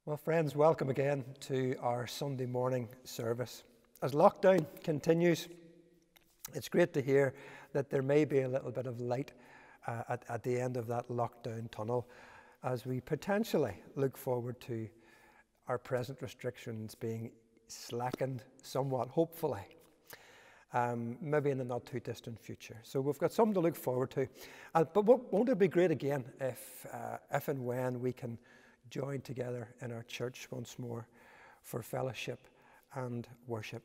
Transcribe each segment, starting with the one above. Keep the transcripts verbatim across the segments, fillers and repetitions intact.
Well, friends, welcome again to our Sunday morning service. As lockdown continues, it's great to hear that there may be a little bit of light uh, at, at the end of that lockdown tunnel as we potentially look forward to our present restrictions being slackened somewhat, hopefully, um, maybe in the not too distant future. So we've got something to look forward to. Uh, but won't it be great again if, uh, if and when we can join together in our church once more for fellowship and worship.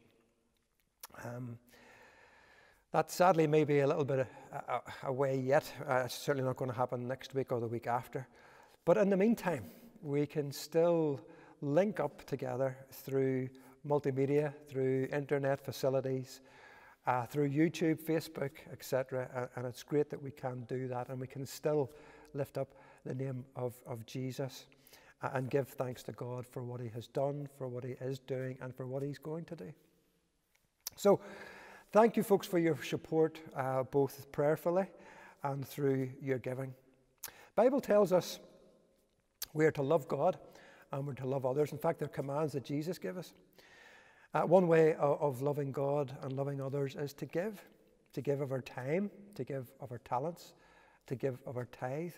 Um, that sadly may be a little bit away yet. Uh, it's certainly not going to happen next week or the week after. But in the meantime, we can still link up together through multimedia, through internet facilities, uh, through YouTube, Facebook, et cetera. And it's great that we can do that, and we can still lift up the name of, of Jesus and give thanks to God for what he has done, for what he is doing, and for what he's going to do. So thank you, folks, for your support, uh, both prayerfully and through your giving. The Bible tells us we are to love God and we're to love others. In fact, they're commands that Jesus gave us. Uh, one way of, of loving God and loving others is to give, to give of our time, to give of our talents, to give of our tithe.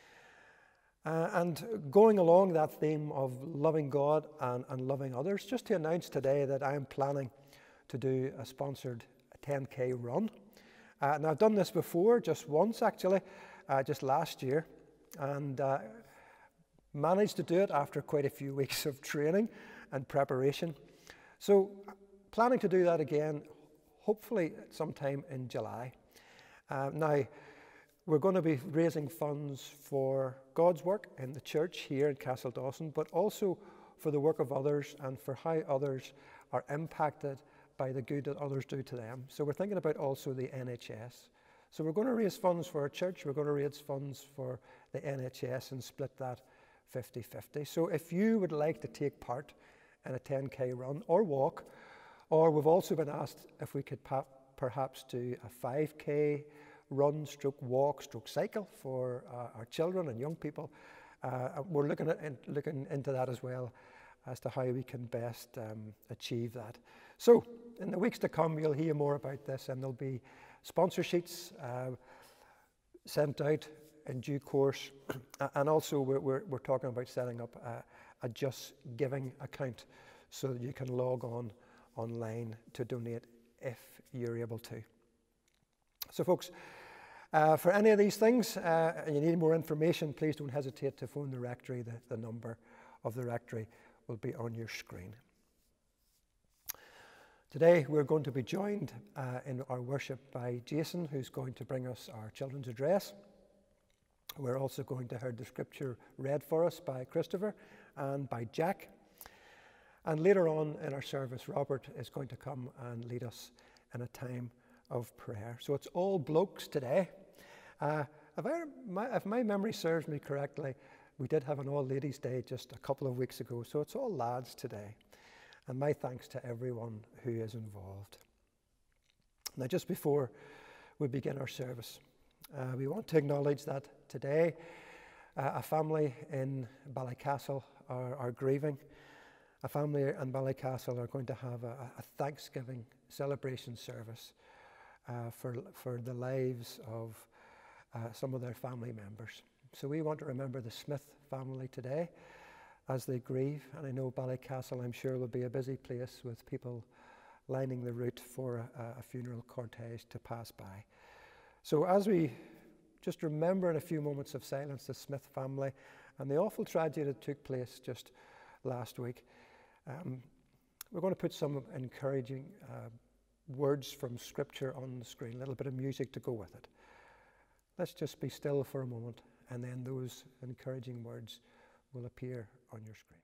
Uh, and going along that theme of loving God and, and loving others, just to announce today that I am planning to do a sponsored ten K run. Uh, now, I've done this before, just once actually, uh, just last year, and uh, managed to do it after quite a few weeks of training and preparation. So, planning to do that again, hopefully sometime in July. Uh, now, we're going to be raising funds for God's work in the church here in Castledawson, but also for the work of others and for how others are impacted by the good that others do to them. So we're thinking about also the N H S. So we're going to raise funds for our church, we're going to raise funds for the N H S and split that fifty fifty. So if you would like to take part in a ten K run or walk, or we've also been asked if we could pa- perhaps do a five K run, stroke walk, stroke cycle for uh, our children and young people. Uh, we're looking at in, looking into that as well as to how we can best um, achieve that. So in the weeks to come, you'll hear more about this, and there'll be sponsor sheets uh, sent out in due course. And also we're, we're, we're talking about setting up a, a Just Giving account so that you can log on online to donate if you're able to. So folks, uh, for any of these things, uh, and you need more information, please don't hesitate to phone the rectory. The, the number of the rectory will be on your screen. Today we're going to be joined uh, in our worship by Jason, who's going to bring us our children's address. We're also going to hear the scripture read for us by Christopher and by Jack. And later on in our service, Robert is going to come and lead us in a time of prayer. So it's all blokes today. Uh, if, I, my, if my memory serves me correctly, we did have an all-ladies day just a couple of weeks ago, so it's all lads today. And my thanks to everyone who is involved. Now, just before we begin our service, uh, we want to acknowledge that today uh, a family in Ballycastle are, are grieving. A family in Ballycastle are going to have a, a Thanksgiving celebration service Uh, for, for the lives of uh, some of their family members. So we want to remember the Smith family today as they grieve. And I know Ballycastle, I'm sure, will be a busy place with people lining the route for a, a funeral cortege to pass by. So as we just remember in a few moments of silence the Smith family and the awful tragedy that took place just last week, um, we're going to put some encouraging uh, words from scripture on the screen, a little bit of music to go with it. Let's just be still for a moment, and then those encouraging words will appear on your screen.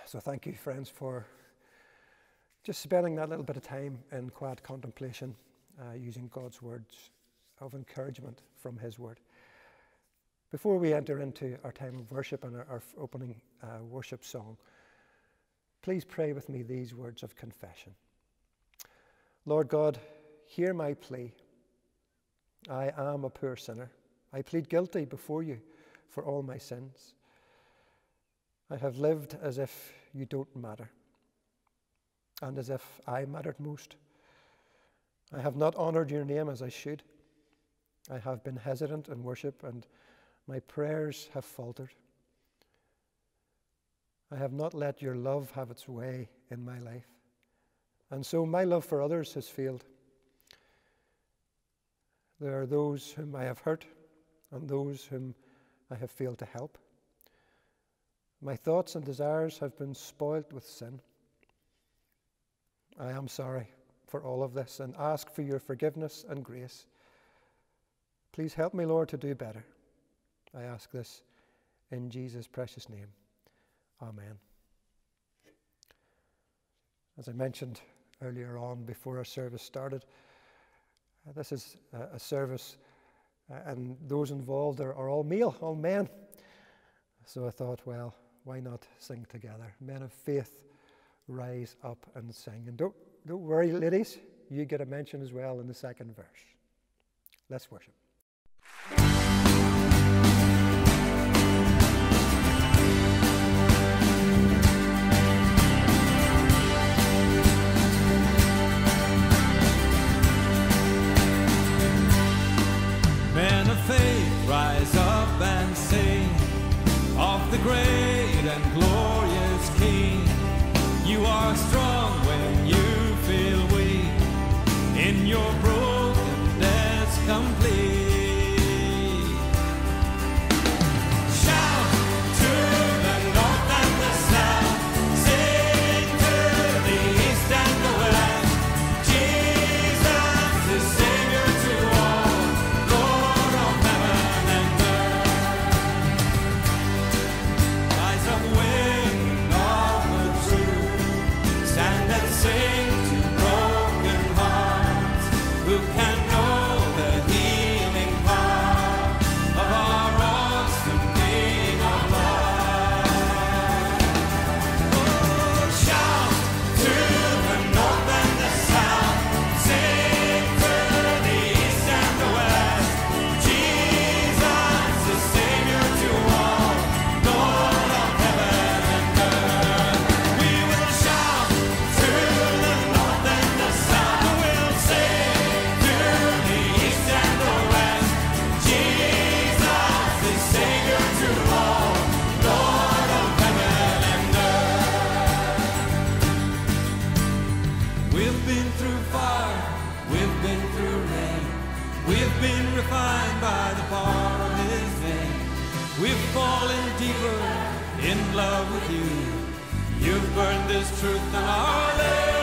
So thank you, friends, for just spending that little bit of time in quiet contemplation, uh, using God's words of encouragement from his word. Before we enter into our time of worship and our, our opening uh, worship song, please pray with me these words of confession. Lord God, hear my plea. I am a poor sinner. I plead guilty before you for all my sins. I have lived as if you don't matter, and as if I mattered most. I have not honored your name as I should. I have been hesitant in worship, and my prayers have faltered. I have not let your love have its way in my life, and so my love for others has failed. There are those whom I have hurt, and those whom I have failed to help. My thoughts and desires have been spoilt with sin. I am sorry for all of this and ask for your forgiveness and grace. Please help me, Lord, to do better. I ask this in Jesus' precious name. Amen. As I mentioned earlier on before our service started, uh, this is a, a service uh, and those involved are, are all male, all men. So I thought, well, why not sing together? Men of faith, rise up and sing. And don't, don't worry, ladies, you get a mention as well in the second verse. Let's worship. Men of faith, rise up and sing of the great and glorious King. You are strong when you feel weak, in your brokenness complete. Shout to the north and the south, sing to the east and the west. Jesus is Savior to all, Lord of heaven and earth. Rise up, wind of the truth, stand and sing to broken hearts, who can know the healing power of our awesome King of life. Oh, shout to the north and the south, sing to the east and the west. Jesus is Savior to all, Lord of heaven and earth. We will shout to the north and the south, we'll sing to the east and the west. Jesus is Savior to all, Lord of heaven and earth. We've been through fire, we've been through rain, we've been refined by the power of His name. We've fallen deeper in love with you. You've burned this truth in our lives.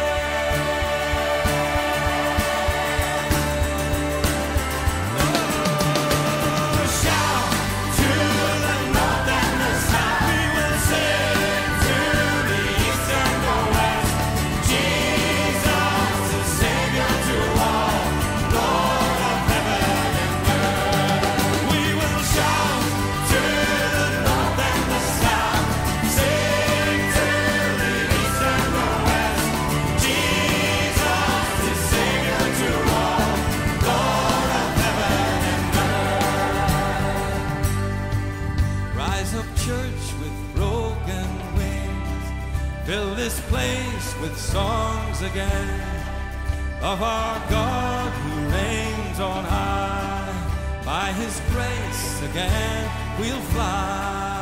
Shout to the north and the south, we will sing to the east and the west. Jesus is Savior to all, Lord of heaven and earth. We will shout to the north and the south, sing to the east and the west. Jesus is Savior to all, Lord of heaven and earth. Rise up, church, with broken wings. Fill this place with songs again of our God who reigns on high. By His grace again we'll fly.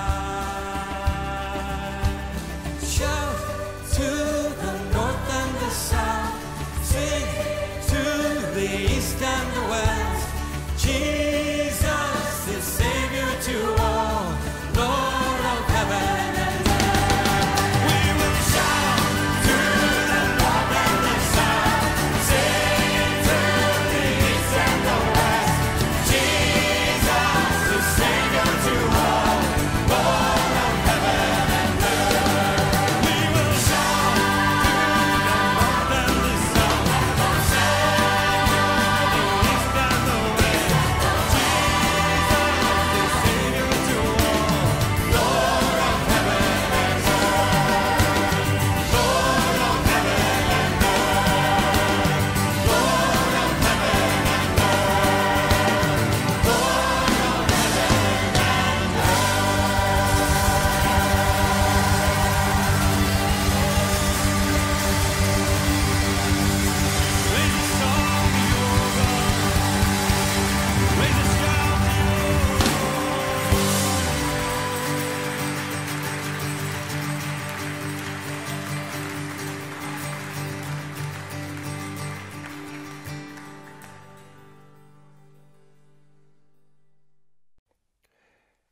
Shout to the north and the south, sing to the east and the west. Jesus is Savior to all, Lord of heaven and earth. We will shout to the north and the south, sing to the east and the west. Jesus is Savior to all, Lord of heaven and earth. We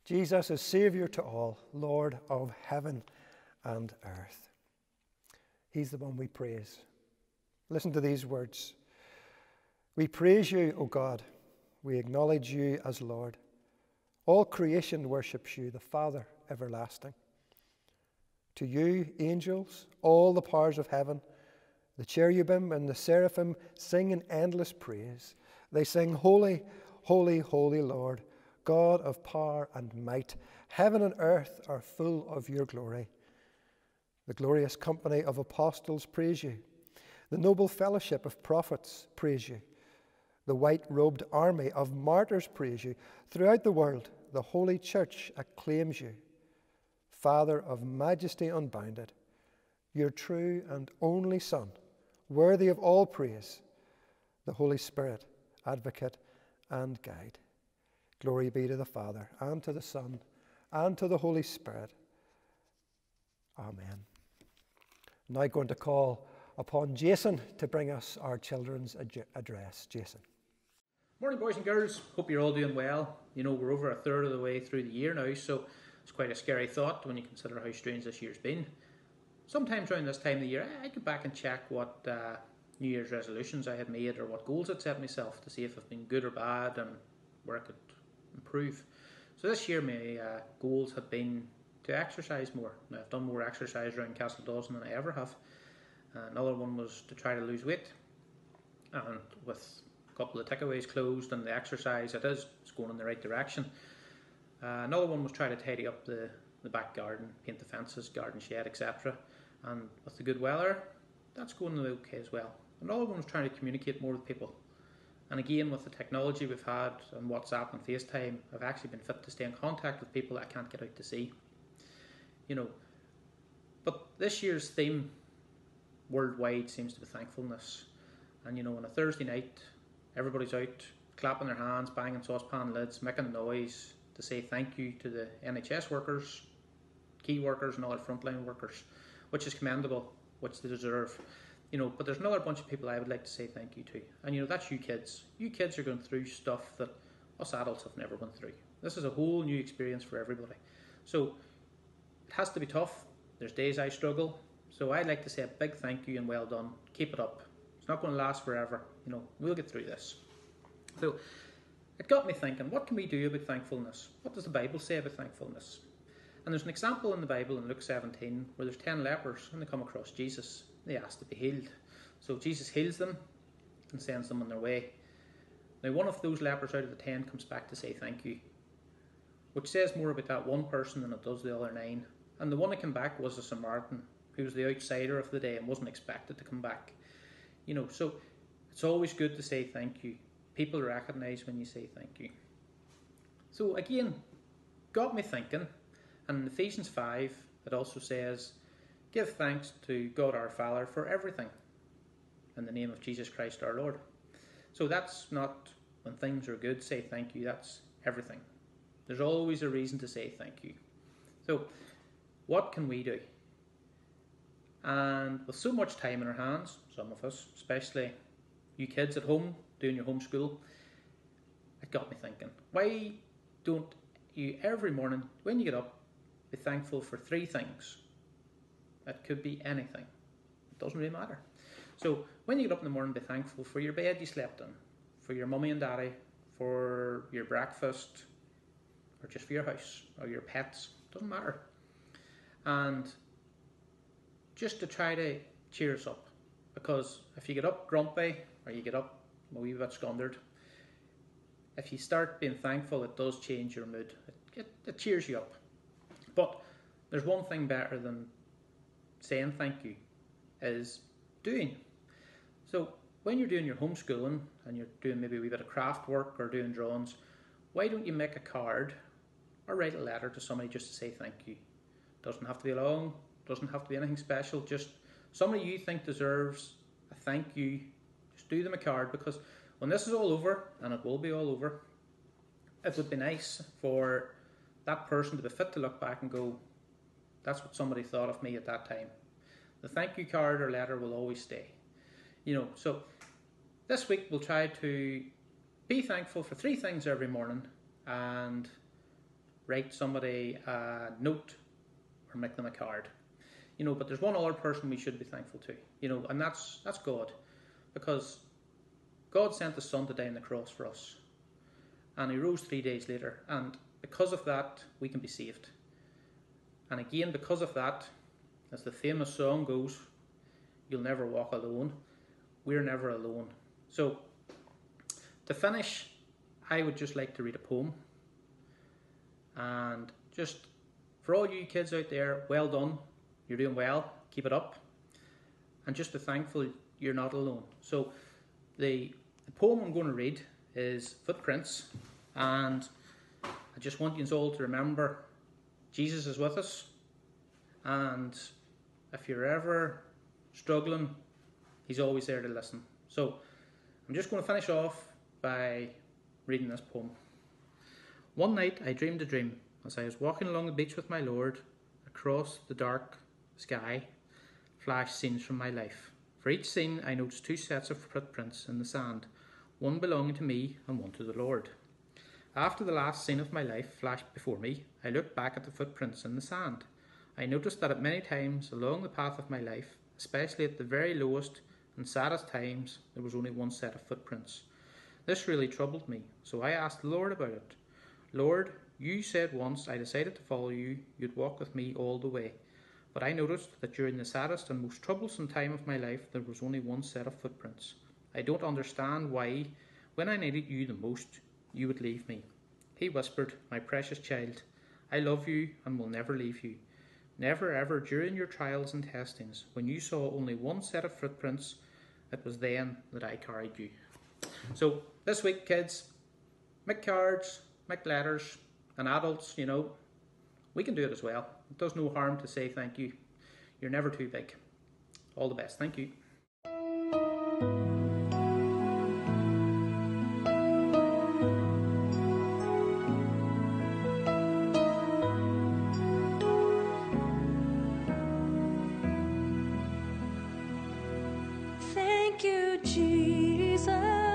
Jesus is Saviour to all, Lord of heaven and earth. He's the one we praise. Listen to these words. We praise you, O God. We acknowledge you as Lord. All creation worships you, the Father everlasting. To you, angels, all the powers of heaven, the cherubim and the seraphim sing in endless praise. They sing, Holy, holy, holy Lord, God of power and might. Heaven and earth are full of your glory. The glorious company of apostles praise you. The noble fellowship of prophets praise you. The white-robed army of martyrs praise you. Throughout the world, the Holy Church acclaims you. Father of majesty unbounded, your true and only Son, worthy of all praise, the Holy Spirit, advocate and guide. Glory be to the Father, and to the Son, and to the Holy Spirit. Amen. I'm now going to call upon Jason to bring us our children's ad- address. Jason. Morning, boys and girls. Hope you're all doing well. You know, we're over a third of the way through the year now, so it's quite a scary thought when you consider how strange this year's been. Sometimes around this time of the year, I go back and check what uh, New Year's resolutions I had made or what goals I'd set myself to see if they've been good or bad and where I could improve. So this year my uh, goals have been to exercise more. Now, I've done more exercise around Castle Dawson than I ever have. Uh, another one was to try to lose weight, and with a couple of takeaways closed and the exercise, it is it's going in the right direction. Uh, another one was try to tidy up the, the back garden, paint the fences, garden shed, et cetera. And with the good weather, that's going okay as well. Another one was trying to communicate more with people. And again, with the technology we've had and WhatsApp and FaceTime, I've actually been fit to stay in contact with people that I can't get out to see. You know, but this year's theme worldwide seems to be thankfulness. And you know, on a Thursday night, everybody's out clapping their hands, banging saucepan lids, making noise to say thank you to the N H S workers, key workers and other frontline workers, which is commendable, which they deserve. You know, but there's another bunch of people I would like to say thank you to. And you know, that's you kids. You kids are going through stuff that us adults have never gone through. This is a whole new experience for everybody. So it has to be tough. There's days I struggle. So I'd like to say a big thank you and well done. Keep it up. It's not going to last forever. You know, we'll get through this. So it got me thinking, what can we do about thankfulness? What does the Bible say about thankfulness? And there's an example in the Bible in Luke seventeen where there's ten lepers and they come across Jesus. They ask to be healed. So Jesus heals them and sends them on their way. Now one of those lepers out of the ten comes back to say thank you, which says more about that one person than it does the other nine. And the one that came back was a Samaritan, who was the outsider of the day and wasn't expected to come back. You know, so it's always good to say thank you. People recognise when you say thank you. So again, got me thinking. And in Ephesians five, it also says, give thanks to God our Father for everything in the name of Jesus Christ our Lord. So that's not when things are good, say thank you. That's everything. There's always a reason to say thank you. So what can we do? And with so much time in our hands, some of us, especially you kids at home doing your homeschool, it got me thinking, why don't you every morning when you get up be thankful for three things? It could be anything. It doesn't really matter. So when you get up in the morning, be thankful for your bed you slept in, for your mummy and daddy, for your breakfast, or just for your house, or your pets. Doesn't matter. And just to try to cheer us up. Because if you get up grumpy, or you get up a wee bit scundered, if you start being thankful, it does change your mood. It, it, it cheers you up. But there's one thing better than saying thank you, is doing. So when you're doing your homeschooling and you're doing maybe a wee bit of craft work or doing drawings, why don't you make a card or write a letter to somebody just to say thank you? Doesn't have to be long, doesn't have to be anything special, just somebody you think deserves a thank you. Just do them a card, because when this is all over, and it will be all over, it would be nice for that person to be fit to look back and go, that's what somebody thought of me at that time. The thank you card or letter will always stay. You know, so this week we'll try to be thankful for three things every morning, and write somebody a note or make them a card. You know, but there's one other person we should be thankful to, you know, and that's that's God. Because God sent His Son to die on the cross for us. And He rose three days later. And because of that, we can be saved. And again, because of that, as the famous song goes, you'll never walk alone. We're never alone. So, to finish, I would just like to read a poem. And just, for all you kids out there, well done. You're doing well. Keep it up. And just be thankful you're not alone. So, the, the poem I'm going to read is Footprints. And I just want you all to remember Jesus is with us. And if you're ever struggling, He's always there to listen. So, I'm just going to finish off by reading this poem. One night I dreamed a dream as I was walking along the beach with my Lord. Across the dark sky flashed scenes from my life. For each scene I noticed two sets of footprints in the sand, one belonging to me and one to the Lord. After the last scene of my life flashed before me, I looked back at the footprints in the sand. I noticed that at many times along the path of my life, especially at the very lowest and saddest times, there was only one set of footprints. This really troubled me, so I asked the Lord about it. Lord, you said once I decided to follow you, you'd walk with me all the way. But I noticed that during the saddest and most troublesome time of my life, there was only one set of footprints. I don't understand why, when I needed you the most, you would leave me. He whispered, my precious child, I love you and will never leave you. Never ever during your trials and testings, when you saw only one set of footprints, it was then that I carried you. So this week, kids, make cards, make letters, and adults, you know, we can do it as well. It does no harm to say thank you. You're never too big. All the best. Thank you. Thank you, Jesus.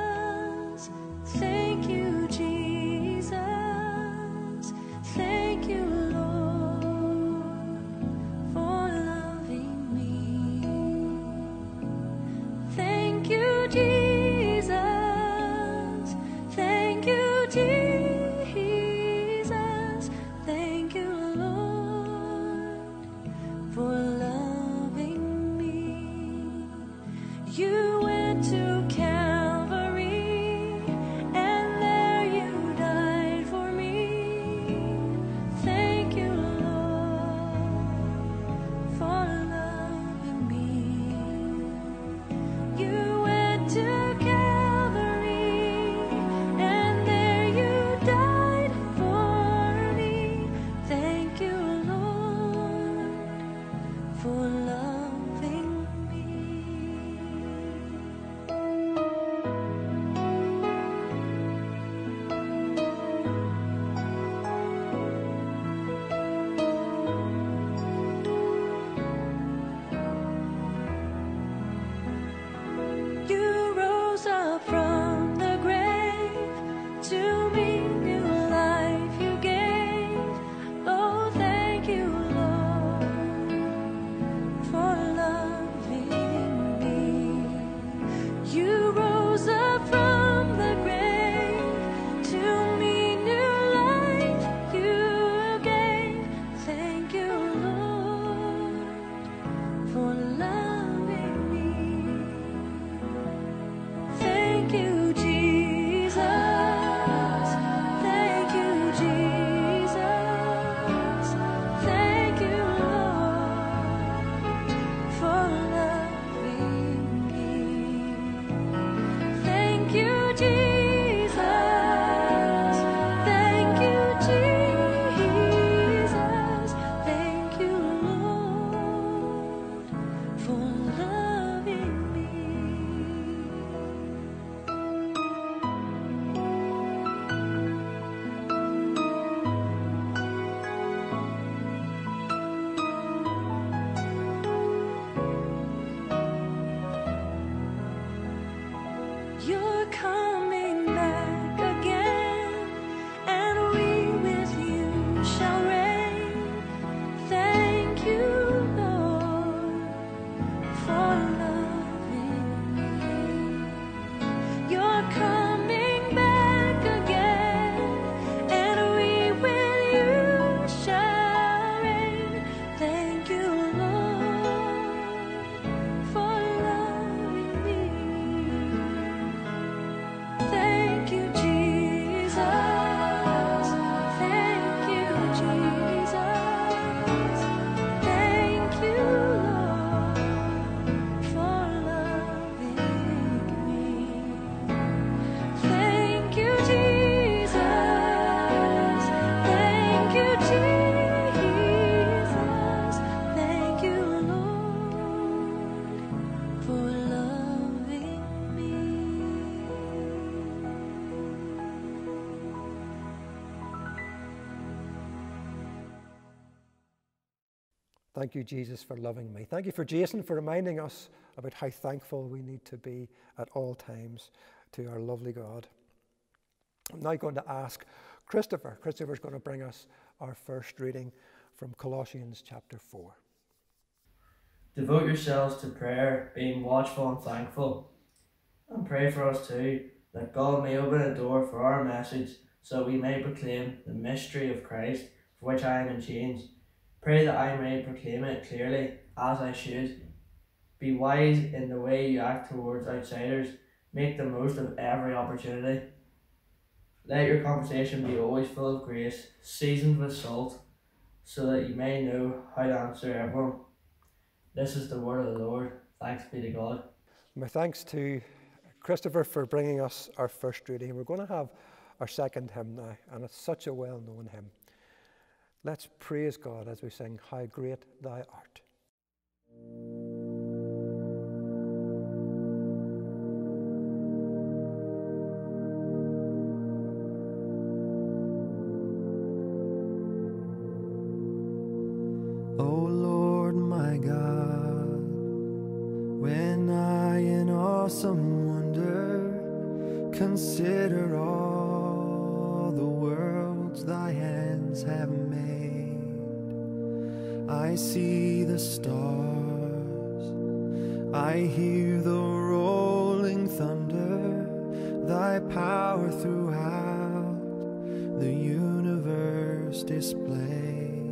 Thank you, Jesus. Thank you, Lord, for loving me. Thank you, Jesus, for loving me. Thank you for Jason for reminding us about how thankful we need to be at all times to our lovely God. I'm now going to ask Christopher. Christopher's going to bring us our first reading from Colossians chapter four. Devote yourselves to prayer, being watchful and thankful. And pray for us too, that God may open a door for our message, so we may proclaim the mystery of Christ, for which I am in chains. Pray that I may proclaim it clearly, as I should. Be wise in the way you act towards outsiders. Make the most of every opportunity. Let your conversation be always full of grace, seasoned with salt, so that you may know how to answer everyone. This is the word of the Lord. Thanks be to God. My thanks to Christopher for bringing us our first reading. We're going to have our second hymn now, and it's such a well-known hymn. Let's praise God as we sing, How Great Thou Art. O Lord my God, when I in awesome wonder consider all the worlds thy hands have made, I see the stars, I hear the rolling thunder, thy power throughout the universe displayed.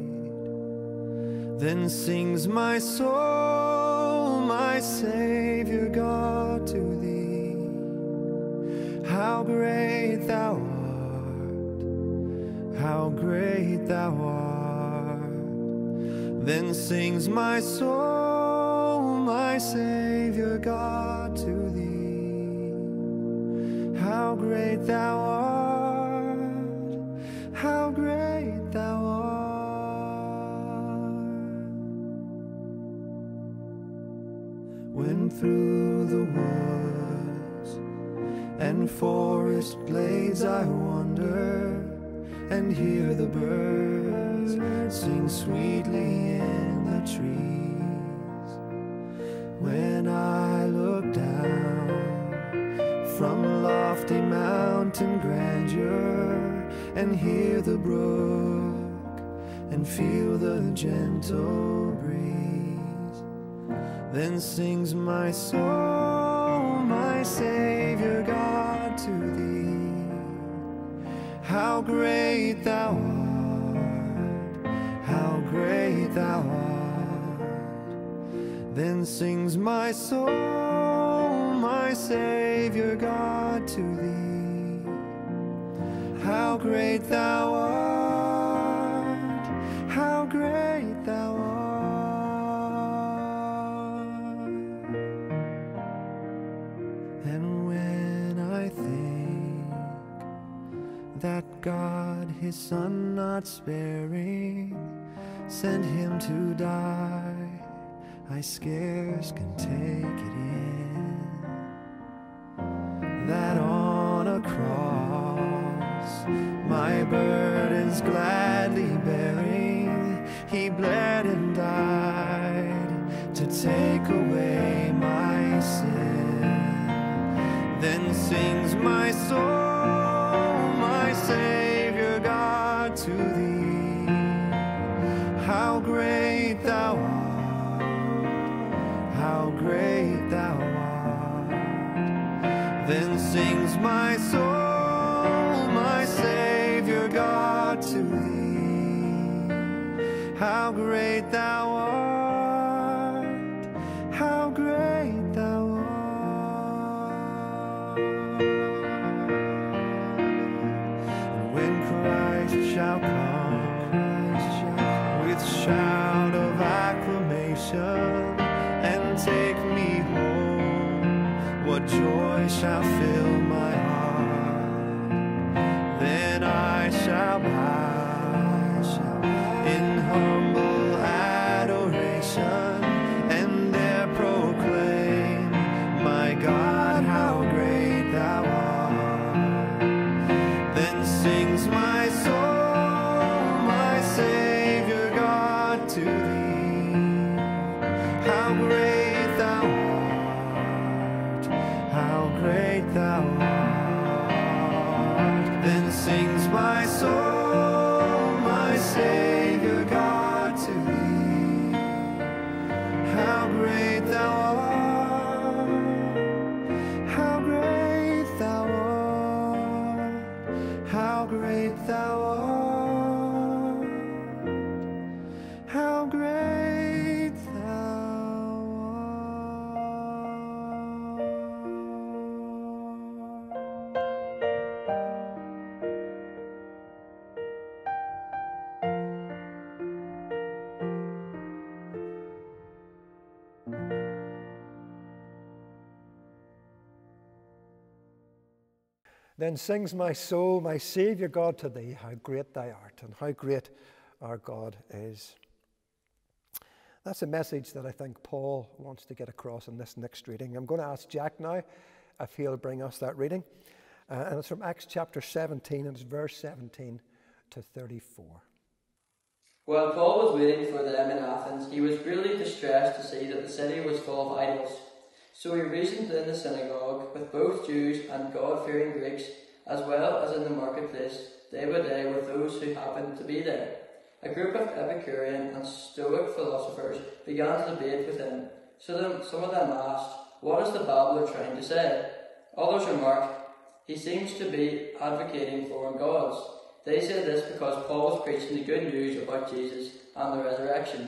Then sings my soul, my Savior God, to thee. How great thou art, how great thou art. Then sings my soul, my Savior God, to thee. How great thou art, how great thou art. When through the woods and forest glades I wander and hear the birds sing sweetly in the trees, when I look down from lofty mountain grandeur and hear the brook and feel the gentle breeze, then sings my soul, my Savior God, to thee. How great thou art, how great thou art. Then sings my soul, my Savior God, to thee. How great thou art, how great thou art. And when I think that God, his Son not sparing, sent him to die, I scarce can take it in, that on a cross, my burdens gladly bearing, he bled and died to take away my sin. Then sings my soul, my Savior God, to thee. How great thou art, how great thou art. Then sings my soul, my Savior God, to thee. How great thou art, how great thou art. And when Christ shall come with shout of acclamation and take me home, what joy shall fill my heart. Then I shall bow in humble adoration and there proclaim, my God, how great thou art. Then sings my soul, my Savior God, to thee. Then sings my soul, my Saviour God, to thee, how great thou art, and how great our God is. That's a message that I think Paul wants to get across in this next reading. I'm going to ask Jack now if he'll bring us that reading. Uh, and it's from Acts chapter seventeen, and it's verse seventeen to thirty-four. While Paul was waiting for them in Athens, he was greatly distressed to see that the city was full of idols. So he reasoned in the synagogue with both Jews and God-fearing Greeks, as well as in the marketplace, day by day with those who happened to be there. A group of Epicurean and Stoic philosophers began to debate with him. So then some of them asked, "What is the babbler trying to say?" Others remarked, "He seems to be advocating foreign gods." They said this because Paul was preaching the good news about Jesus and the resurrection.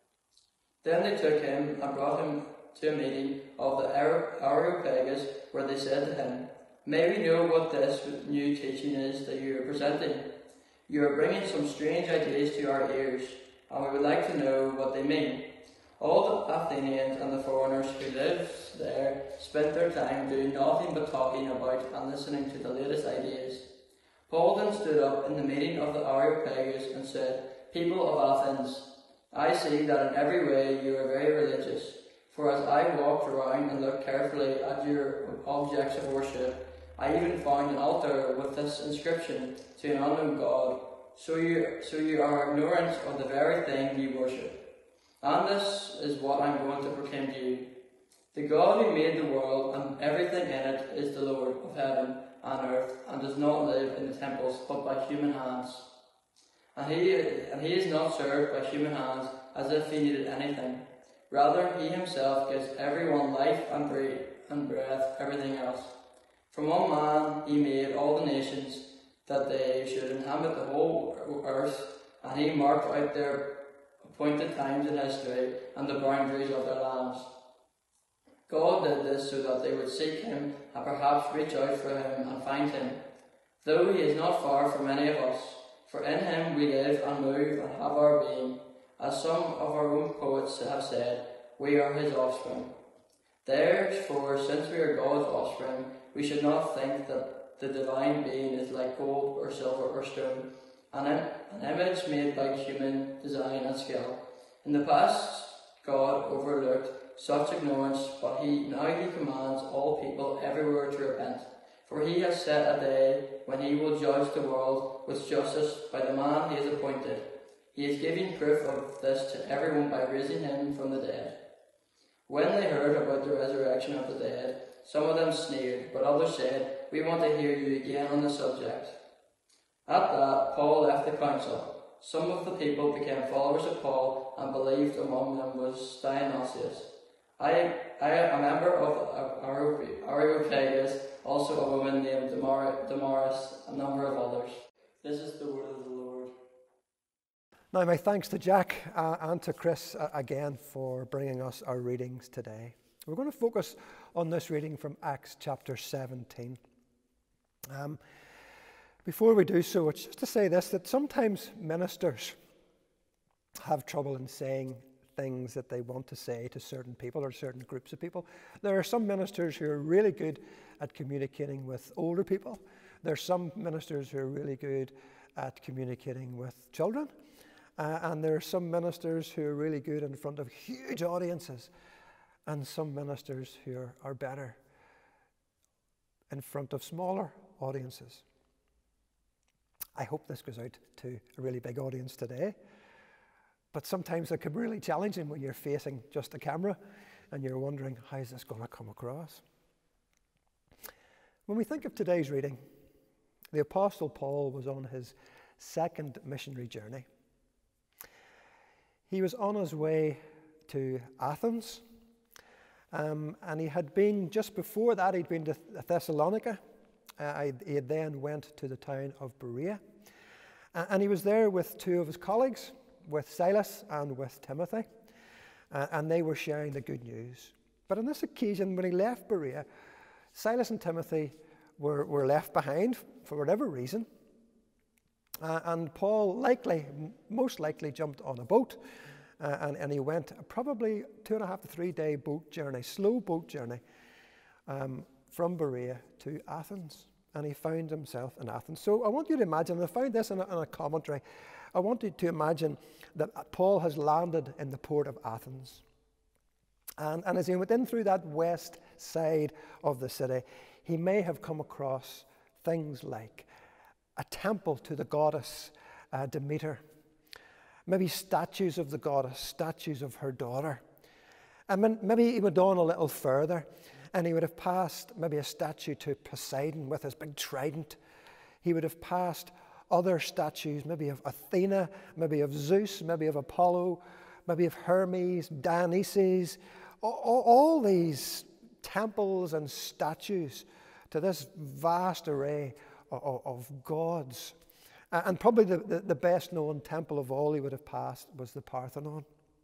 Then they took him and brought him to a meeting of the Areopagus, where they said to him, "May we know what this new teaching is that you are presenting? You are bringing some strange ideas to our ears, and we would like to know what they mean." All the Athenians and the foreigners who lived there spent their time doing nothing but talking about and listening to the latest ideas. Paul then stood up in the meeting of the Areopagus and said, "People of Athens, I see that in every way you are very religious. For as I walked around and looked carefully at your objects of worship, I even found an altar with this inscription, to an unknown God. So you, so you are ignorant of the very thing you worship. And this is what I am going to proclaim to you. The God who made the world and everything in it is the Lord of heaven and earth, and does not live in the temples but by human hands. And he, and he is not served by human hands as if he needed anything. Rather, he himself gives everyone life and breath, and breath, everything else. From one man he made all the nations, that they should inhabit the whole earth, and he marked out their appointed times in history and the boundaries of their lands. God did this so that they would seek him and perhaps reach out for him and find him, though he is not far from any of us. For in him we live and move and have our being. As some of our own poets have said, we are his offspring. Therefore, since we are God's offspring, we should not think that the divine being is like gold or silver or stone, an, an image made by human design and skill. In the past, God overlooked such ignorance, but he now he commands all people everywhere to repent. For he has set a day when he will judge the world with justice by the man he has appointed. He is giving proof of this to everyone by raising him from the dead. When they heard about the resurrection of the dead, some of them sneered, but others said, "We want to hear you again on the subject." At that, Paul left the council. Some of the people became followers of Paul, and believed. Among them was Dionysius. I, I, a member of Areopagus, also a woman named Damar- Damaris, a number of others. This is the word of the Lord. Now, my thanks to Jack uh, and to Chris uh, again for bringing us our readings today. We're going to focus on this reading from Acts chapter seventeen. Um, before we do so, it's just to say this, that sometimes ministers have trouble in saying things that they want to say to certain people or certain groups of people. There are some ministers who are really good at communicating with older people. There are some ministers who are really good at communicating with children. Uh, and there are some ministers who are really good in front of huge audiences, and some ministers who are, are better in front of smaller audiences. I hope this goes out to a really big audience today, but sometimes it can be really challenging when you're facing just a camera and you're wondering, how is this going to come across? When we think of today's reading, the Apostle Paul was on his second missionary journey. He was on his way to Athens, um, and he had been, just before that, he'd been to Thessalonica. Uh, he had then went to the town of Berea, uh, and he was there with two of his colleagues, with Silas and with Timothy, uh, and they were sharing the good news. But on this occasion, when he left Berea, Silas and Timothy were, were left behind for whatever reason. Uh, and Paul likely, most likely jumped on a boat uh, and, and he went probably two and a half to three day boat journey, slow boat journey um, from Berea to Athens. and he found himself in Athens. So I want you to imagine, and I found this in a, in a commentary, I want you to imagine that Paul has landed in the port of Athens. And, and as he went in through that west side of the city, he may have come across things like a temple to the goddess uh, Demeter, maybe statues of the goddess, statues of her daughter. And then maybe he went on a little further, and he would have passed maybe a statue to Poseidon with his big trident. He would have passed other statues, maybe of Athena, maybe of Zeus, maybe of Apollo, maybe of Hermes, Dionysus, all, all these temples and statues to this vast array of, of gods. And probably the, the, the best known temple of all he would have passed was the Parthenon.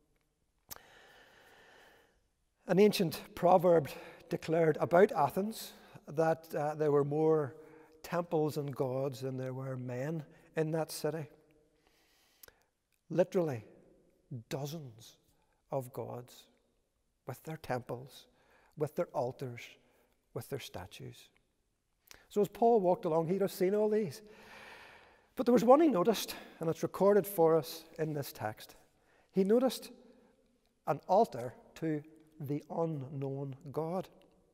An ancient proverb declared about Athens that uh, there were more temples and gods than there were men in that city. Literally, dozens of gods with their temples, with their altars, with their statues. So as Paul walked along, he'd have seen all these. But there was one he noticed, and it's recorded for us in this text. He noticed an altar to the unknown God.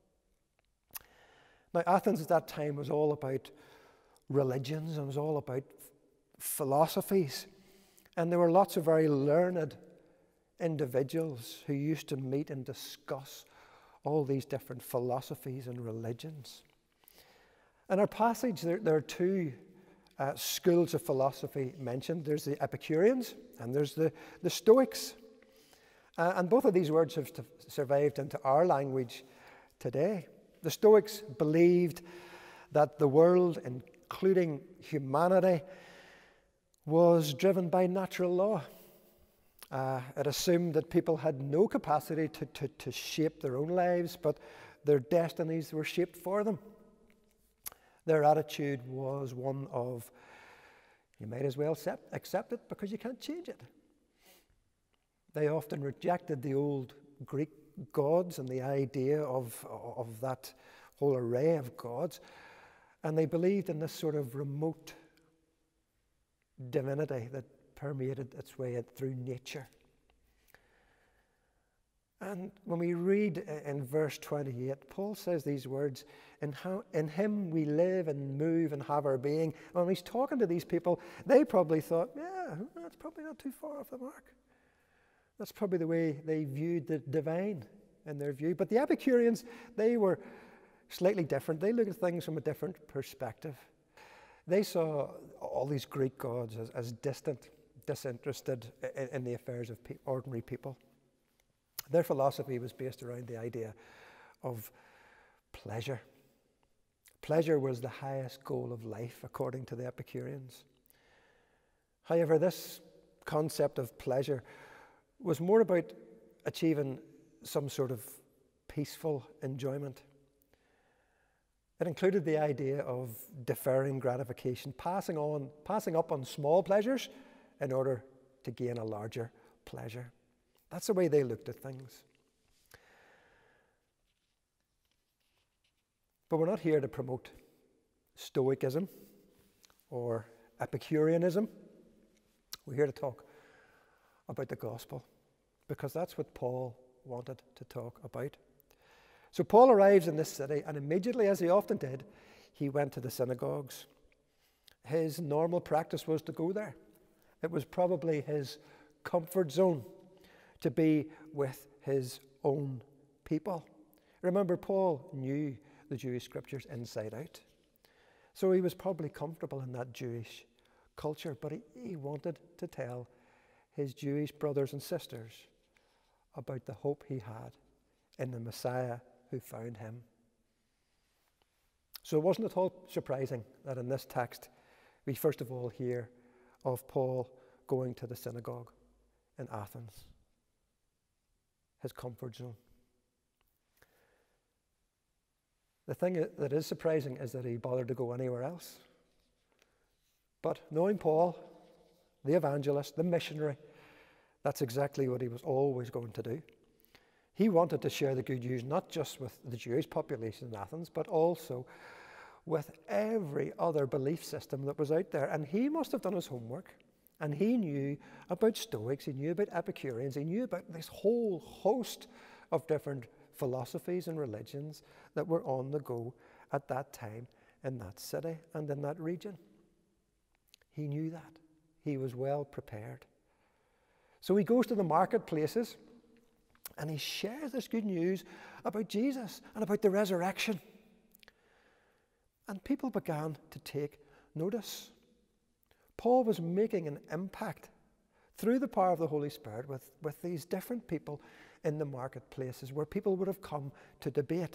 Now, Athens at that time was all about religions, and it was all about philosophies. And there were lots of very learned individuals who used to meet and discuss all these different philosophies and religions. In our passage, there, there are two uh, schools of philosophy mentioned. There's the Epicureans and there's the, the Stoics. Uh, and both of these words have t- survived into our language today. The Stoics believed that the world, including humanity, was driven by natural law. Uh, it assumed that people had no capacity to, to, to shape their own lives, but their destinies were shaped for them. Their attitude was one of, you might as well accept, accept it because you can't change it. They often rejected the old Greek gods and the idea of, of that whole array of gods, and they believed in this sort of remote divinity that permeated its way through nature. And when we read in verse twenty-eight, Paul says these words, in, how, in him we live and move and have our being. And when he's talking to these people, they probably thought, yeah, that's probably not too far off the mark. That's probably the way they viewed the divine in their view. But the Epicureans, they were slightly different. They looked at things from a different perspective. They saw all these Greek gods as, as distant, disinterested in, in the affairs of pe- ordinary people. Their philosophy was based around the idea of pleasure. Pleasure was the highest goal of life, according to the Epicureans. However, this concept of pleasure was more about achieving some sort of peaceful enjoyment. It included the idea of deferring gratification, passing on, passing up on small pleasures in order to gain a larger pleasure. That's the way they looked at things. But we're not here to promote Stoicism or Epicureanism. We're here to talk about the gospel, because that's what Paul wanted to talk about. So Paul arrives in this city, and immediately, as he often did, he went to the synagogues. His normal practice was to go there. It was probably his comfort zone to be with his own people. Remember, Paul knew the Jewish scriptures inside out. So he was probably comfortable in that Jewish culture, but he, he wanted to tell his Jewish brothers and sisters about the hope he had in the Messiah who found him. So it wasn't at all surprising that in this text we first of all hear of Paul going to the synagogue in Athens, his comfort zone. The thing that is surprising is that he bothered to go anywhere else. But knowing Paul, the evangelist, the missionary, that's exactly what he was always going to do. He wanted to share the good news not just with the Jewish population in Athens, but also with every other belief system that was out there. And he must have done his homework. And he knew about Stoics, he knew about Epicureans, he knew about this whole host of different philosophies and religions that were on the go at that time in that city and in that region. He knew that. He was well prepared. So he goes to the marketplaces and he shares this good news about Jesus and about the resurrection. And people began to take notice. Paul was making an impact through the power of the Holy Spirit with, with these different people in the marketplaces where people would have come to debate.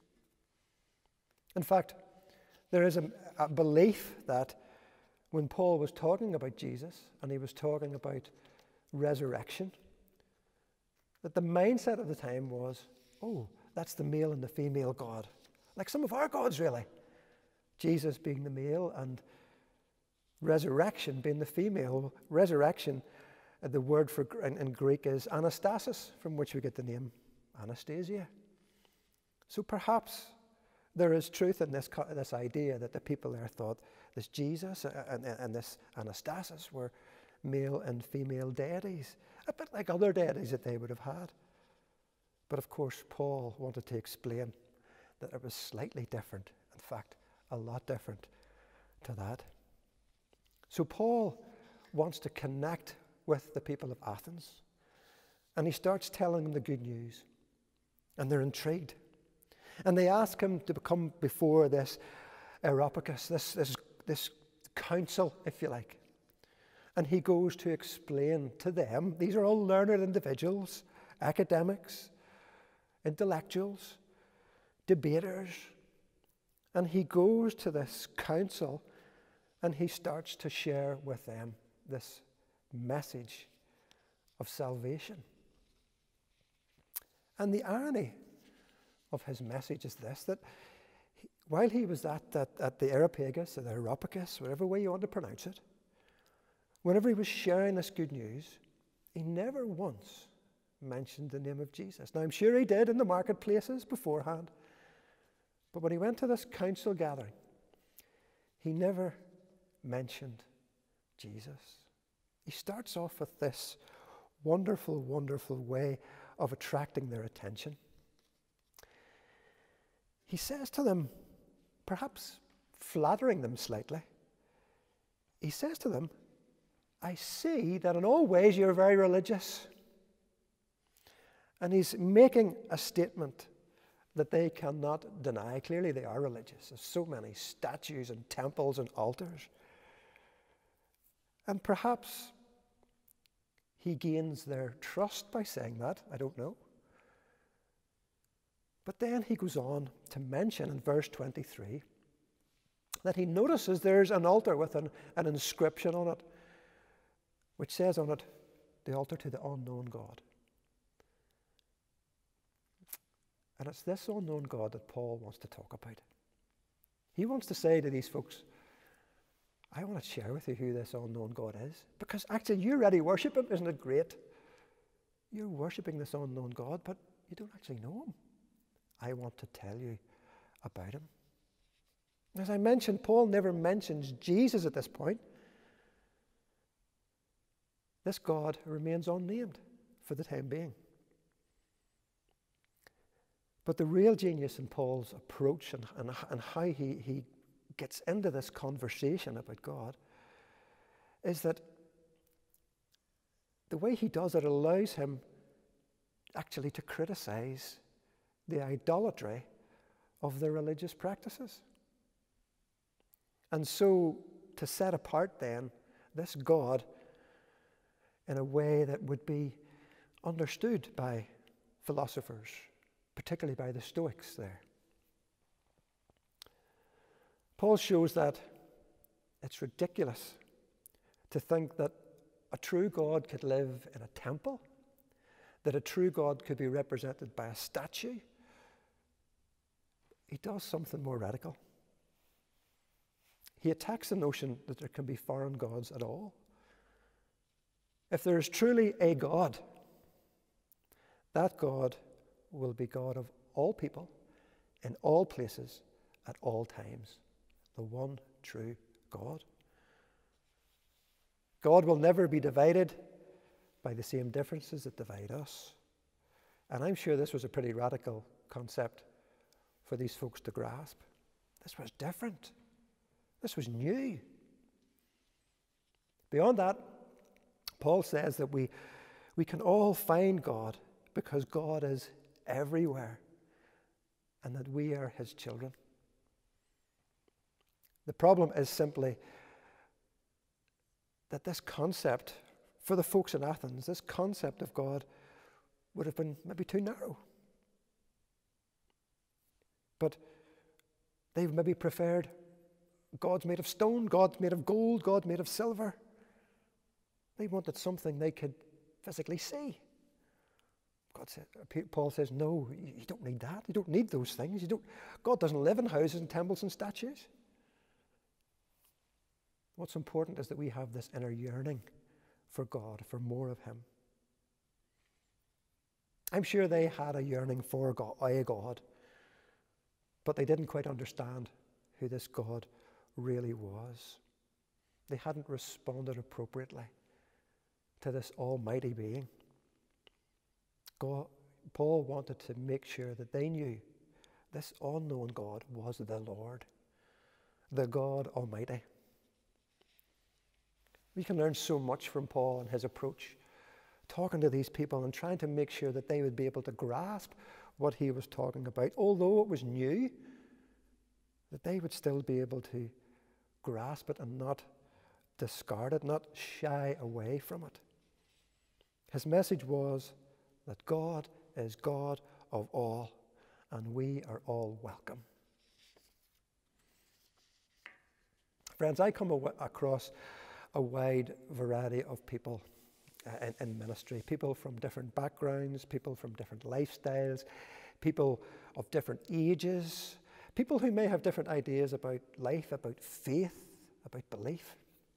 In fact, there is a, a belief that when Paul was talking about Jesus and he was talking about resurrection, that the mindset of the time was, oh, that's the male and the female God. Like some of our gods, really. Jesus being the male and resurrection being the female. Resurrection, uh, the word for in, in Greek is anastasis, from which we get the name Anastasia. So perhaps there is truth in this, this idea that the people there thought this Jesus and, and, and this Anastasis were male and female deities, a bit like other deities that they would have had. But of course, Paul wanted to explain that it was slightly different, in fact, a lot different to that. So Paul wants to connect with the people of Athens, and he starts telling them the good news, and they're intrigued. And they ask him to come before this Areopagus, this, this, this council, if you like. And he goes to explain to them, these are all learned individuals, academics, intellectuals, debaters. And he goes to this council and he starts to share with them this message of salvation. And the irony of his message is this, that he, while he was at, at, at the Areopagus, or the Areopagus, whatever way you want to pronounce it, whenever he was sharing this good news, he never once mentioned the name of Jesus. Now, I'm sure he did in the marketplaces beforehand, but when he went to this council gathering, he never mentioned Jesus. He starts off with this wonderful, wonderful way of attracting their attention. He says to them, perhaps flattering them slightly, he says to them, I see that in all ways you're very religious. And he's making a statement that they cannot deny. Clearly they are religious. There's so many statues and temples and altars. And perhaps he gains their trust by saying that. I don't know. But then he goes on to mention in verse twenty-three that he notices there's an altar with an, an inscription on it, which says on it, the altar to the unknown God. And it's this unknown God that Paul wants to talk about. He wants to say to these folks, I want to share with you who this unknown God is. Because actually you already worship him, isn't it great? You're worshipping this unknown God, but you don't actually know him. I want to tell you about him. As I mentioned, Paul never mentions Jesus at this point. This God remains unnamed for the time being. But the real genius in Paul's approach and, and, and how he, he gets into this conversation about God is that the way he does it allows him actually to criticize the idolatry of the religious practices. And so to set apart then this God in a way that would be understood by philosophers, particularly by the Stoics there. Paul shows that it's ridiculous to think that a true God could live in a temple, that a true God could be represented by a statue. He does something more radical. He attacks the notion that there can be foreign gods at all. If there is truly a God, that God will be God of all people, in all places, at all times. the one true God. God will never be divided by the same differences that divide us. And I'm sure this was a pretty radical concept for these folks to grasp. This was different. This was new. Beyond that, Paul says that we, we can all find God because God is everywhere and that we are his children. The problem is simply that this concept, for the folks in Athens, this concept of God would have been maybe too narrow. But they maybe preferred God's made of stone, God's made of gold, God made of silver. They wanted something they could physically see. God said, Paul says, no, you don't need that. You don't need those things. You don't, God doesn't live in houses and temples and statues. What's important is that we have this inner yearning for God, for more of him. I'm sure they had a yearning for God, a God, but they didn't quite understand who this God really was. They hadn't responded appropriately to this almighty being. God, Paul wanted to make sure that they knew this unknown God was the Lord, the God Almighty. We can learn so much from Paul and his approach, talking to these people and trying to make sure that they would be able to grasp what he was talking about. Although it was new, that they would still be able to grasp it and not discard it, not shy away from it. His message was that God is God of all, and we are all welcome. Friends, I come aw- across a wide variety of people uh, in, in ministry, people from different backgrounds, people from different lifestyles, people of different ages, people who may have different ideas about life, about faith, about belief.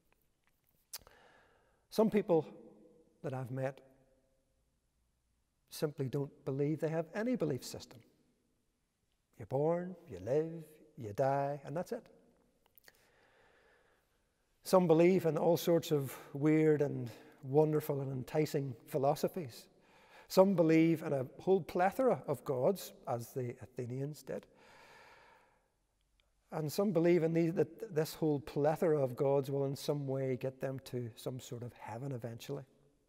Some people that I've met simply don't believe they have any belief system. You're born, you live, you die, and that's it. Some believe in all sorts of weird and wonderful and enticing philosophies. Some believe in a whole plethora of gods, as the Athenians did. And some believe in these, that this whole plethora of gods will in some way get them to some sort of heaven eventually.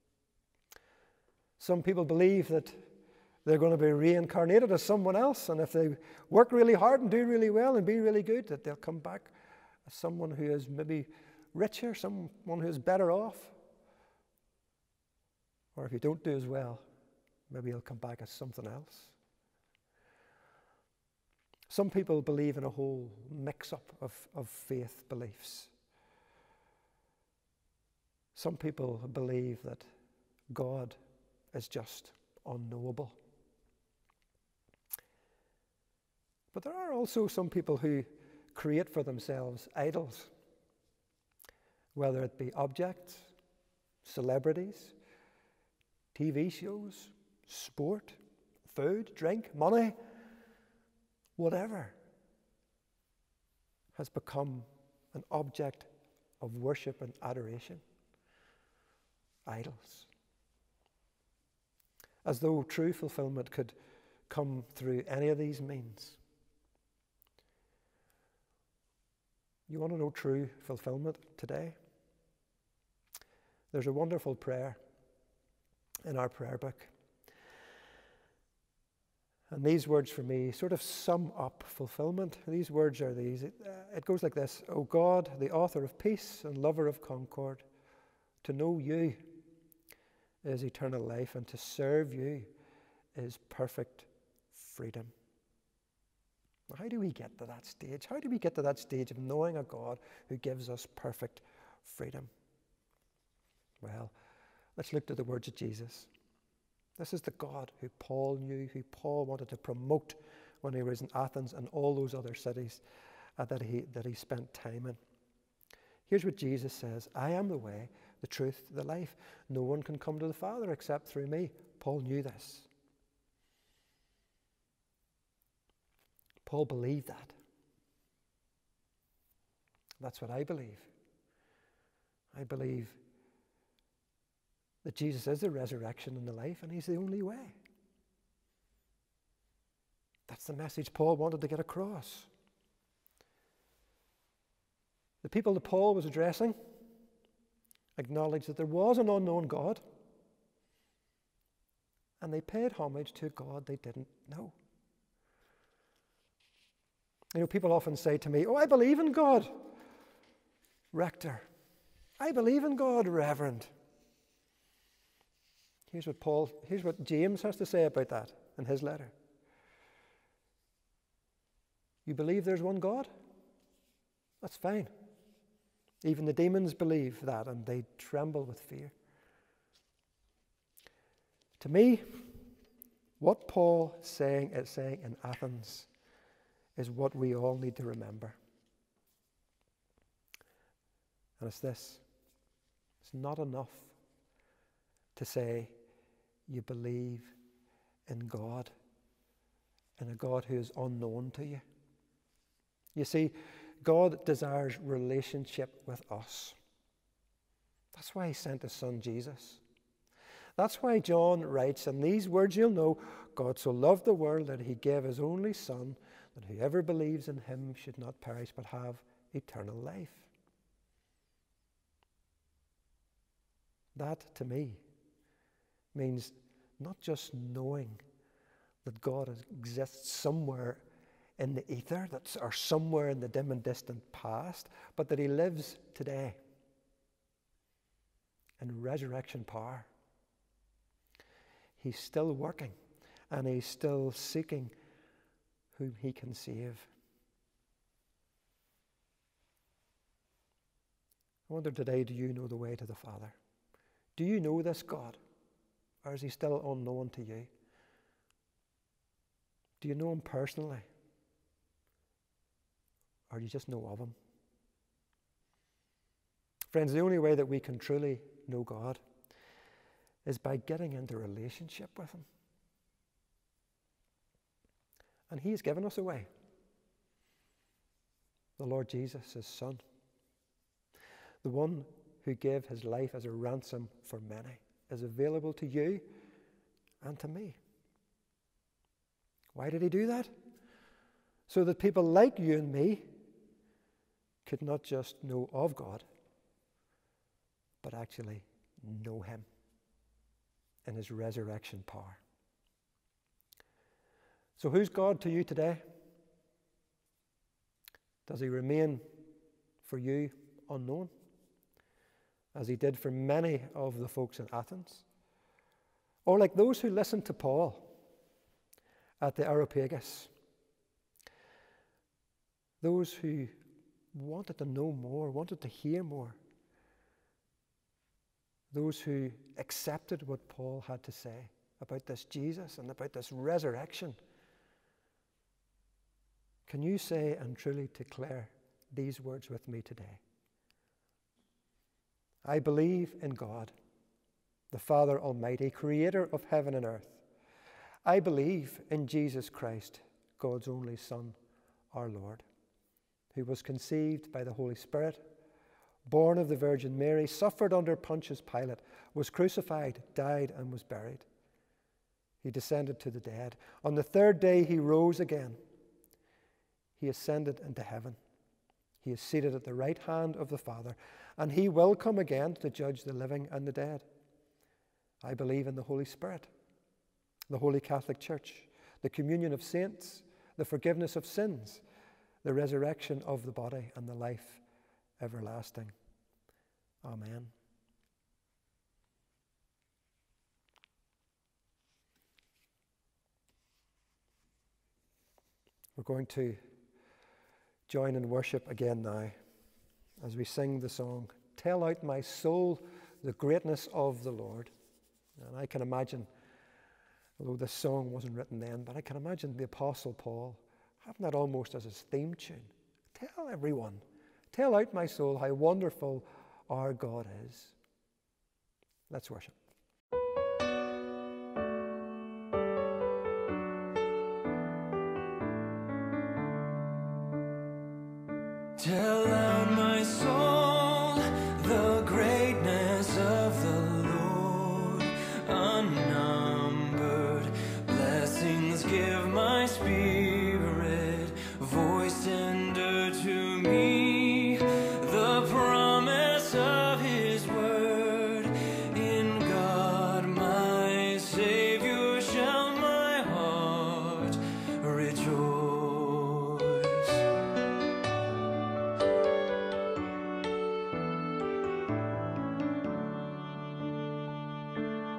Some people believe that they're going to be reincarnated as someone else, and if they work really hard and do really well and be really good, that they'll come back as someone who is maybe richer, someone who is better off. Or if you don't do as well, maybe you'll come back as something else. Some people believe in a whole mix-up of, of faith beliefs. Some people believe that God is just unknowable. But there are also some people who create for themselves idols, whether it be objects, celebrities, T V shows, sport, food, drink, money, whatever has become an object of worship and adoration. Idols. As though true fulfillment could come through any of these means. You want to know true fulfillment today? There's a wonderful prayer in our prayer book. And these words for me sort of sum up fulfillment. These words are these. It, uh, it goes like this. O God, the author of peace and lover of concord, to know you is eternal life, and to serve you is perfect freedom. Now, how do we get to that stage? How do we get to that stage of knowing a God who gives us perfect freedom? Well, let's look to the words of Jesus. This is the God who Paul knew, who Paul wanted to promote when he was in Athens and all those other cities uh, that he that he spent time in. Here's what Jesus says: I am the way, the truth, the life. No one can come to the Father except through me. Paul knew this. Paul believed that. That's what I believe. I believe that Jesus is the resurrection and the life, and he's the only way. That's the message Paul wanted to get across. The people that Paul was addressing acknowledged that there was an unknown God, and they paid homage to a God they didn't know. You know, people often say to me, "Oh, I believe in God, Rector. I believe in God, Reverend." Here's what Paul, here's what James has to say about that in his letter. You believe there's one God? That's fine. Even the demons believe that, and they tremble with fear. To me, what Paul is saying, is saying in Athens is what we all need to remember. And it's this. It's not enough to say you believe in God, in a God who is unknown to you. You see, God desires relationship with us. That's why he sent his son Jesus. That's why John writes, and these words you'll know, God so loved the world that he gave his only son, that whoever believes in him should not perish but have eternal life. That, to me, means not just knowing that God exists somewhere in the ether, that's, or somewhere in the dim and distant past, but that he lives today in resurrection power. He's still working, and he's still seeking whom he can save. I wonder today, do you know the way to the Father? Do you know this God? Or is he still unknown to you? Do you know him personally? Or do you just know of him? Friends, the only way that we can truly know God is by getting into relationship with him. And he's given us a way. The Lord Jesus, his Son. The one who gave his life as a ransom for many, is available to you and to me. Why did he do that? So that people like you and me could not just know of God, but actually know him in his resurrection power. So who's God to you today? Does he remain for you unknown, as he did for many of the folks in Athens? Or like those who listened to Paul at the Areopagus, those who wanted to know more, wanted to hear more, those who accepted what Paul had to say about this Jesus and about this resurrection. Can you say and truly declare these words with me today? I believe in God, the Father Almighty, creator of heaven and earth. I believe in Jesus Christ, God's only Son, our Lord, who was conceived by the Holy Spirit, born of the Virgin Mary, suffered under Pontius Pilate, was crucified, died, and was buried. He descended to the dead. On the third day he rose again. He ascended into heaven. He is seated at the right hand of the Father, and he will come again to judge the living and the dead. I believe in the Holy Spirit, the Holy Catholic Church, the communion of saints, the forgiveness of sins, the resurrection of the body, and the life everlasting. Amen. We're going to join in worship again now as we sing the song, Tell Out My Soul the Greatness of the Lord. And I can imagine, although this song wasn't written then, but I can imagine the Apostle Paul having that almost as his theme tune. Tell everyone, tell out my soul how wonderful our God is. Let's worship. Tell out my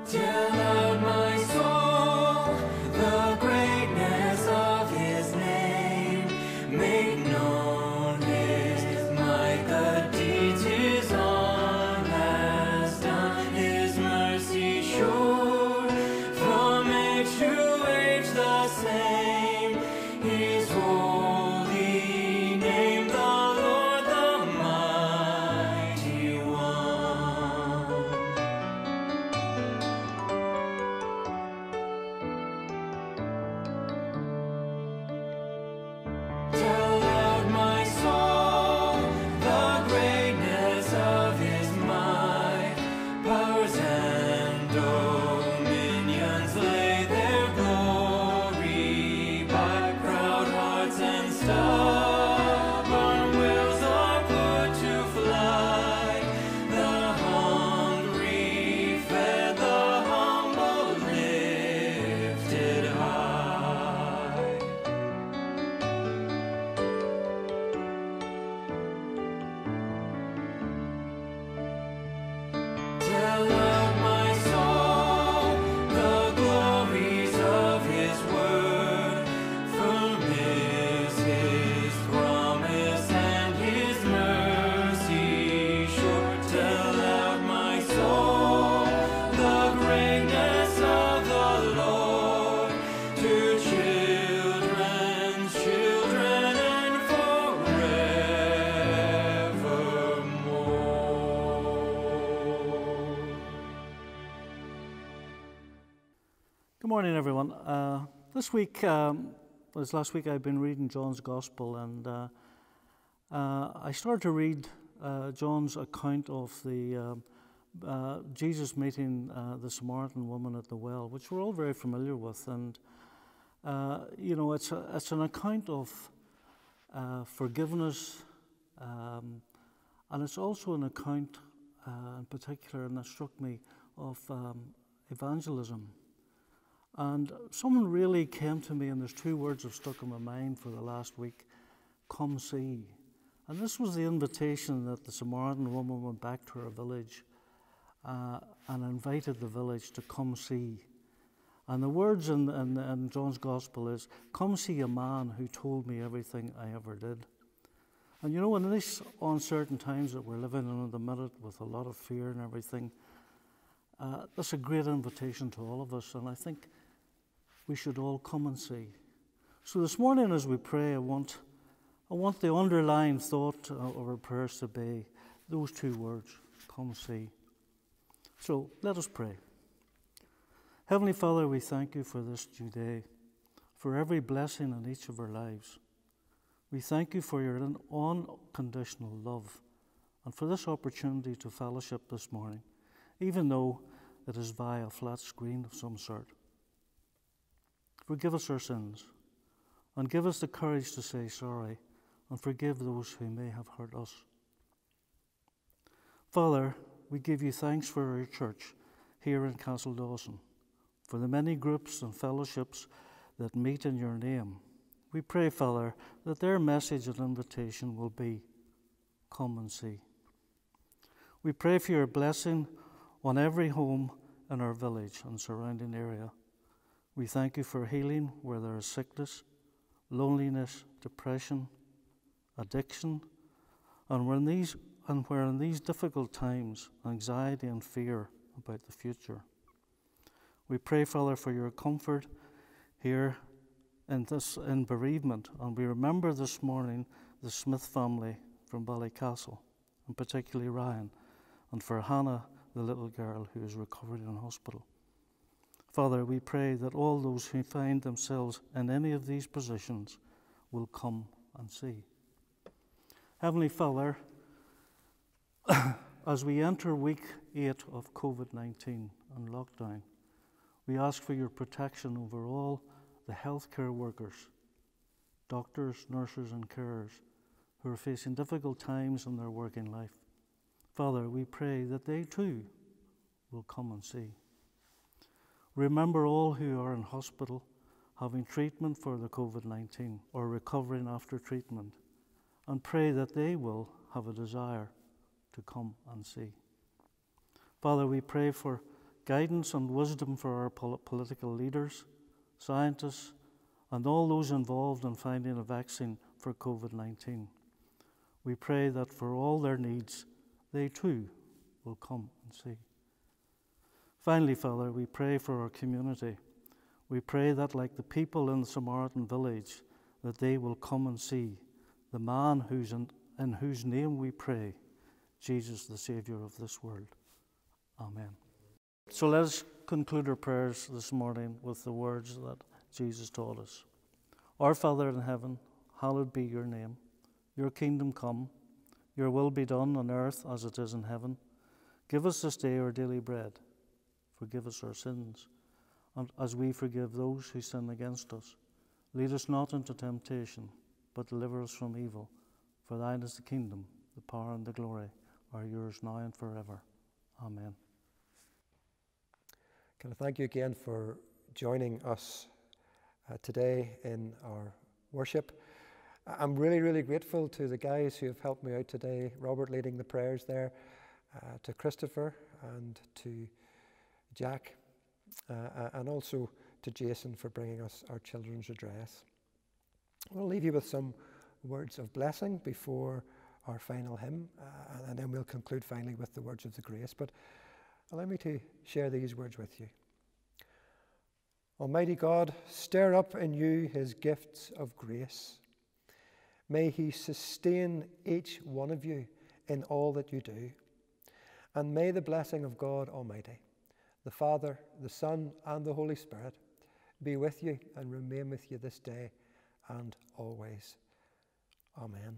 Tell out my soul the greatness of his name. Make known his might, good deeds his arm has done. His mercy sure from age to age the same. His holy name, the Lord, the mighty one. Tell out my soul the greatness of his might. Powers and dominions lay their glory by. Proud hearts and stubborn wills are put to flight. The hungry fed, the humble lifted high. Tell out my soul the glories of his word. Firm is his promise and his mercy sure. Tell out my soul the greatness of the Lord to children's children and forevermore. Good morning, everyone. Uh, this week, um, as last week, I've been reading John's Gospel, and uh, uh, I started to read uh, John's account of the um uh, Jesus meeting uh, the Samaritan woman at the well, which we're all very familiar with. And uh, you know, it's a, it's an account of uh, forgiveness, um, and it's also an account, uh, in particular, and that struck me, of um, evangelism. And someone really came to me, and there's two words have stuck in my mind for the last week: come see. And this was the invitation that the Samaritan woman went back to her village uh, and invited the village to come see. And the words in, in, in John's Gospel is, come see a man who told me everything I ever did. And you know, in these uncertain times that we're living in at the minute, with a lot of fear and everything, uh, that's a great invitation to all of us, and I think we should all come and see. So this morning as we pray, I want, I want the underlying thought of our prayers to be those two words, come see. So let us pray. Heavenly Father, we thank you for this due day, for every blessing in each of our lives. We thank you for your unconditional love, and for this opportunity to fellowship this morning, even though it is via a flat screen of some sort. Forgive us our sins, and give us the courage to say sorry, and forgive those who may have hurt us. Father, we give you thanks for our church here in Castle Dawson, for the many groups and fellowships that meet in your name. We pray, Father, that their message and invitation will be, come and see. We pray for your blessing on every home in our village and surrounding area. We thank you for healing where there is sickness, loneliness, depression, addiction, and where in these, and where in these difficult times, anxiety and fear about the future. We pray, Father, for your comfort here in this in bereavement, and we remember this morning the Smith family from Ballycastle, and particularly Ryan, and for Hannah, the little girl who is recovering in hospital. Father, we pray that all those who find themselves in any of these positions will come and see. Heavenly Father, as we enter week eight of COVID nineteen and lockdown, we ask for your protection over all the healthcare workers, doctors, nurses and carers who are facing difficult times in their working life. Father, we pray that they too will come and see. Remember all who are in hospital having treatment for the COVID nineteen or recovering after treatment, and pray that they will have a desire to come and see. Father, we pray for guidance and wisdom for our pol- political leaders, scientists, and all those involved in finding a vaccine for COVID nineteen. We pray that for all their needs, they too will come and see. Finally, Father, we pray for our community. We pray that, like the people in the Samaritan village, that they will come and see the man who's in, in whose name we pray, Jesus, the Saviour of this world. Amen. So let us conclude our prayers this morning with the words that Jesus taught us. Our Father in heaven, hallowed be your name. Your kingdom come, your will be done on earth as it is in heaven. Give us this day our daily bread. Forgive us our sins, and as we forgive those who sin against us. Lead us not into temptation, but deliver us from evil. For thine is the kingdom, the power, and the glory are yours now and forever. Amen. Can I thank you again for joining us uh, today in our worship. I'm really, really grateful to the guys who have helped me out today. Robert leading the prayers there, uh, to Christopher and to Jack, uh, and also to Jason for bringing us our children's address. We'll leave you with some words of blessing before our final hymn, uh, and then we'll conclude finally with the words of the grace. But allow me to share these words with you. Almighty God, stir up in you his gifts of grace. May he sustain each one of you in all that you do. And may the blessing of God Almighty, the Father, the Son, and the Holy Spirit be with you and remain with you this day and always. Amen.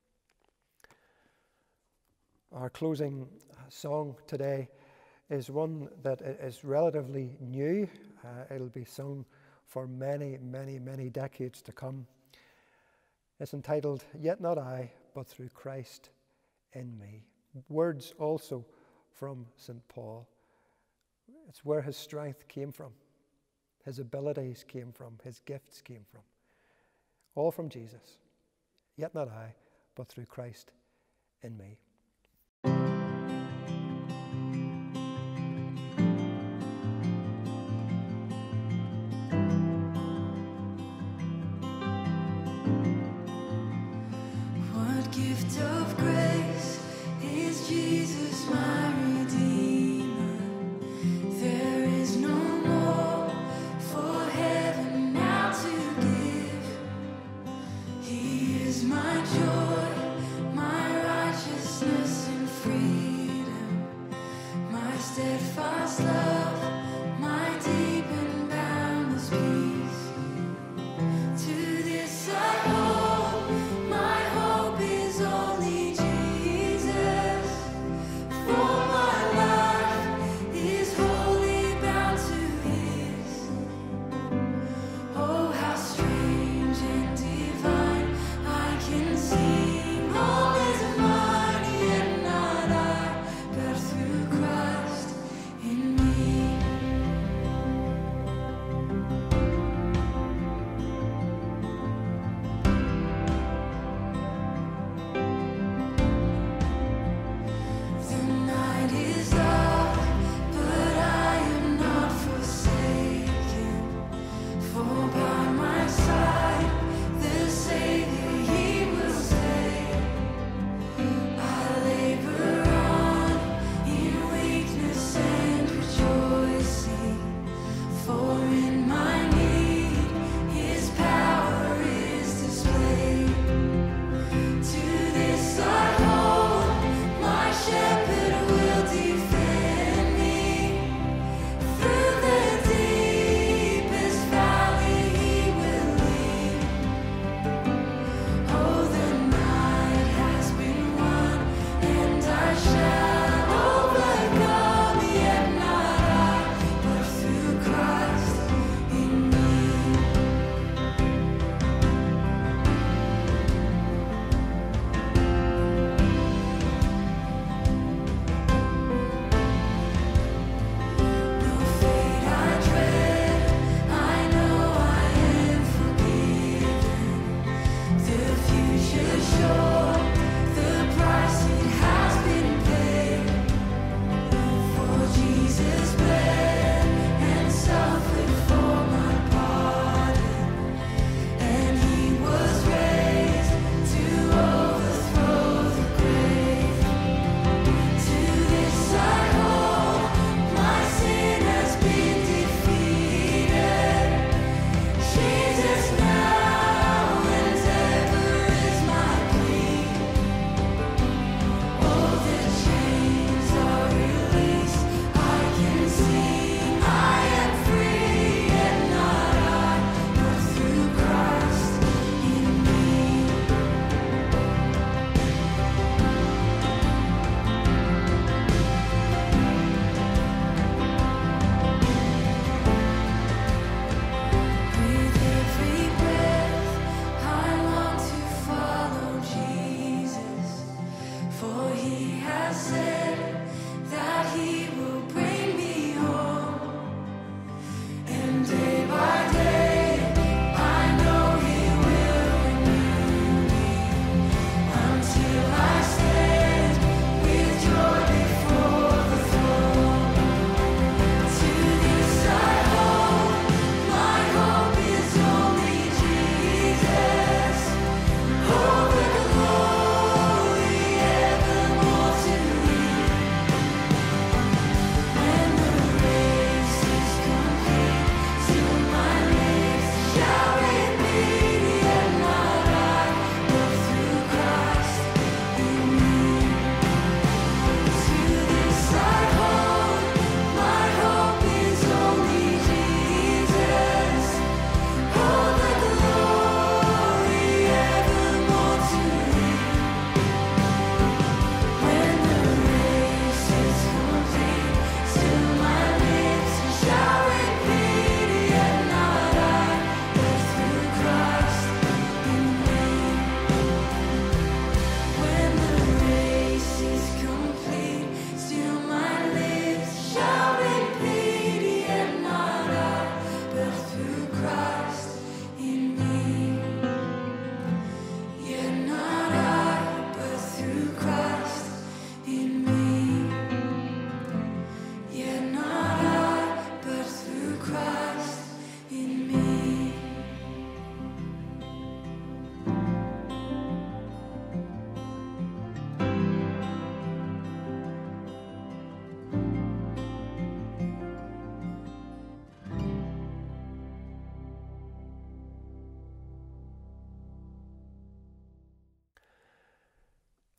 Our closing song today is one that is relatively new. Uh, it'll be sung for many, many, many decades to come. It's entitled, Yet Not I, But Through Christ in Me. Words also from Saint Paul. It's where his strength came from, his abilities came from, his gifts came from. All from Jesus. Yet not I, but through Christ in me. What gift of grace is Jesus my Redeemer? There is no more for heaven now to give. He is my joy, my righteousness and freedom, my steadfast love, my deep and boundless peace. To this I hold, my hope is only Jesus. For my life is wholly bound to his. Oh, how strange and divine, I can sing all is mine, yet not I, but through Christ in me.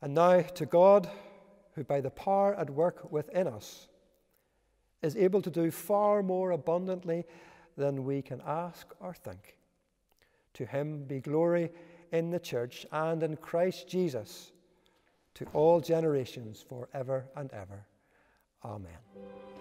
And now to God, who by the power at work within us is able to do far more abundantly than we can ask or think. To him be glory in the church and in Christ Jesus to all generations forever and ever. Amen.